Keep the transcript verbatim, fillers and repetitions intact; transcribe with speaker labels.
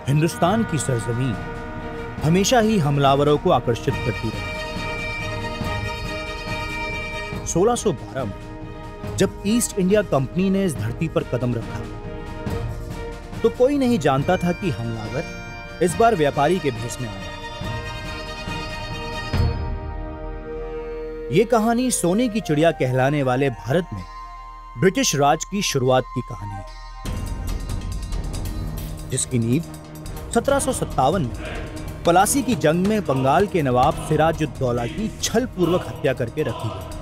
Speaker 1: हिंदुस्तान की सरजमीन हमेशा ही हमलावरों को आकर्षित करती रही। सोलह सौ बारह में जब ईस्ट इंडिया कंपनी ने इस धरती पर कदम रखा तो कोई नहीं जानता था कि हमलावर इस बार व्यापारी के भेष में आया। यह कहानी सोने की चिड़िया कहलाने वाले भारत में ब्रिटिश राज की शुरुआत की कहानी है, जिसकी नींव सत्रह सौ सत्तावन में पलासी की जंग में बंगाल के नवाब सिराजुद्दौला की छल पूर्वक हत्या करके रखी गई।